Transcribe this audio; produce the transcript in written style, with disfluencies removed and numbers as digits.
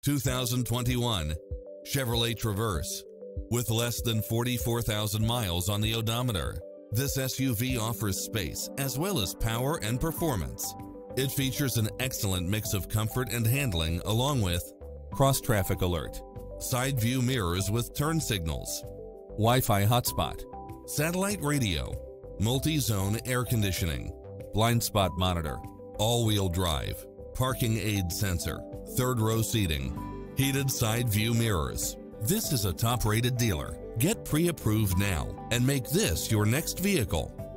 2021 Chevrolet Traverse. With less than 44,000 miles on the odometer, this SUV offers space as well as power and performance. It features an excellent mix of comfort and handling, along with cross-traffic alert, side view mirrors with turn signals, Wi-Fi hotspot, satellite radio, multi-zone air conditioning, blind spot monitor, all-wheel drive, parking aid sensor, third row seating, heated side view mirrors. This is a top-rated dealer. Get pre-approved now and make this your next vehicle.